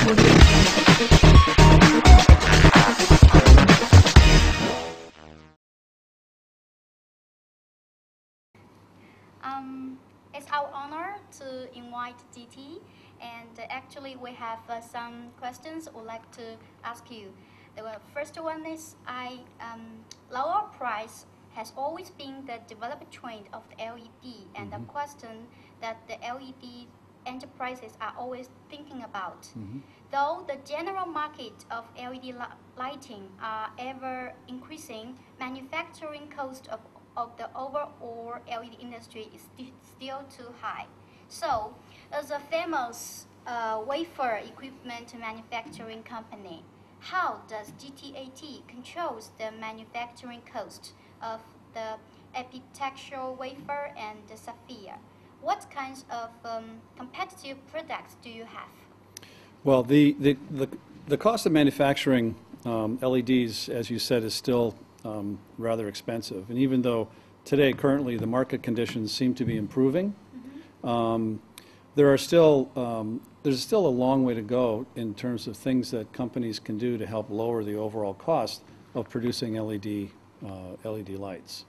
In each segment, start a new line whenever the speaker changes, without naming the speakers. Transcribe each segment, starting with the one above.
It's our honor to invite GT, and actually we have some questions we'd like to ask you. The first one is, lower price has always been the development trend of the LED, and the question that the LED enterprises are always thinking about. Though the general market of LED lighting are ever increasing, manufacturing cost of the overall LED industry is still too high. So, as a famous wafer equipment manufacturing company, how does GTAT controls the manufacturing cost of the epitaxial wafer and the sapphire? What kinds of competitive products do you have?
Well, the cost of manufacturing LEDs, as you said, is still rather expensive. And even though today, currently, the market conditions seem to be improving, there's still a long way to go in terms of things that companies can do to help lower the overall cost of producing LED lights.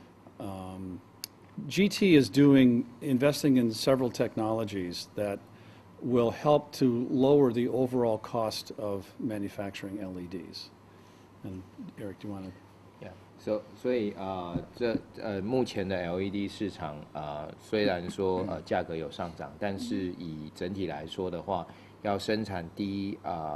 GT is investing in several technologies that will help to lower the overall cost of manufacturing LEDs. And Eric, do you want to?
所以目前的 LED 市场虽然说价格有上涨，但是以整体来说的话，要生产低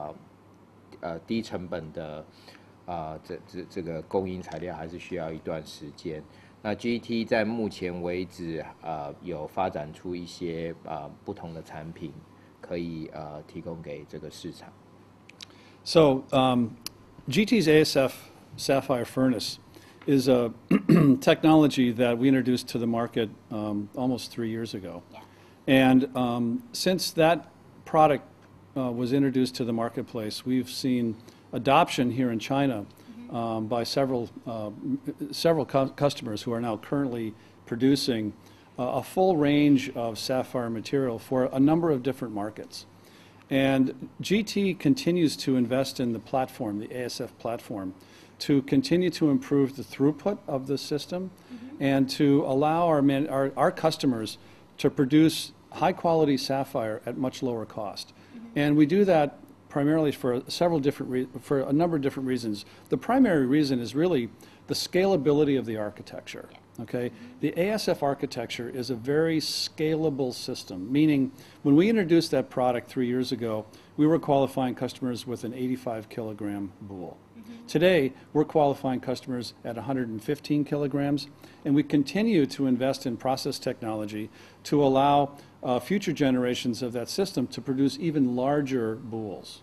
成本的这个供应材料还是需要一段时间。那 GT 在目前为止有发展出一些不同的产品，可以提供给这个市场。
So GT's ASF sapphire furnace is a technology that we introduced to the market almost 3 years ago.
Yeah.
And since that product was introduced to the marketplace, we've seen adoption here in China by several customers who are now currently producing a full range of sapphire material for a number of different markets. And GT continues to invest in the platform, the ASF platform, to continue to improve the throughput of the system and to allow our customers to produce high-quality sapphire at much lower cost. And we do that primarily for a number of different reasons. The primary reason is really the scalability of the architecture. Okay, the ASF architecture is a very scalable system, meaning when we introduced that product 3 years ago, we were qualifying customers with an 85-kilogram boule. Today, we're qualifying customers at 115 kilograms, and we continue to invest in process technology to allow future generations of that system to produce even larger boules.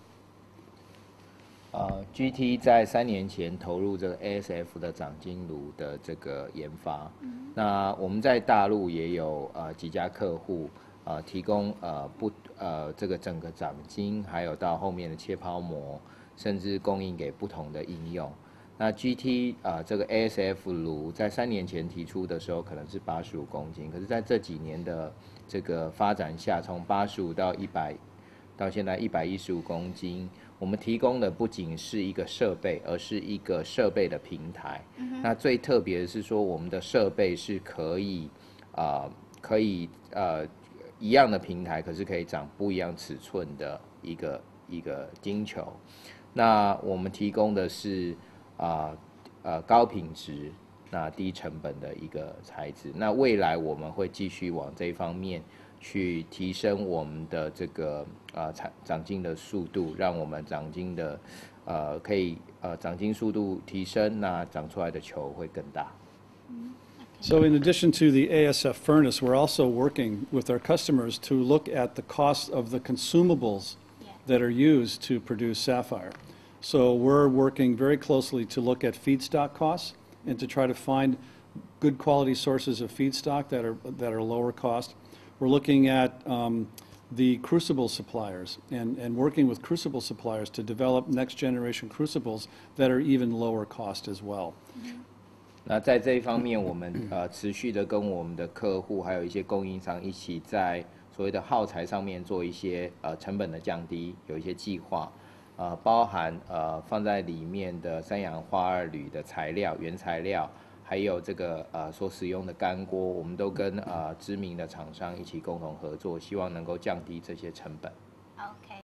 GT 在3年前投入这个 ASF 的长晶炉的这个研发。那我们在大陆也有几家客户提供这个整个长晶，还有到后面的切泡膜，甚至供应给不同的应用。那 GT 这个 ASF 炉在3年前提出的时候可能是85公斤，可是在这几年的这个发展下，从85到100，到现在115公斤。我们提供的不仅是一个设备，而是一个设备的平台。那最特别的是说，我们的设备是可以一样的平台，可是可以长不一样尺寸的一个晶球。那我们提供的是高品质、那低成本的一个材质。那未来我们会继续往这一方面去提升我们的这个长晶的速度，让我们长晶的可以长晶速度提升，那长出来的球会更大。
So in addition to the ASF furnace, we're also working with our customers to look at the cost of the consumables that are used to produce sapphire. So we're working very closely to look at feedstock costs and to try to find good quality sources of feedstock that are lower cost. We're looking at the crucible suppliers and working with crucible suppliers to develop next generation crucibles that are even lower cost as well.
那在这一方面，我们持续的跟我们的客户还有一些供应商一起在所谓的耗材上面做一些成本的降低，有一些计划，包含放在里面的3氧化二铝的材料原材料，还有这个所使用的干锅，我们都跟知名的厂商一起共同合作，希望能够降低这些成本。
Okay,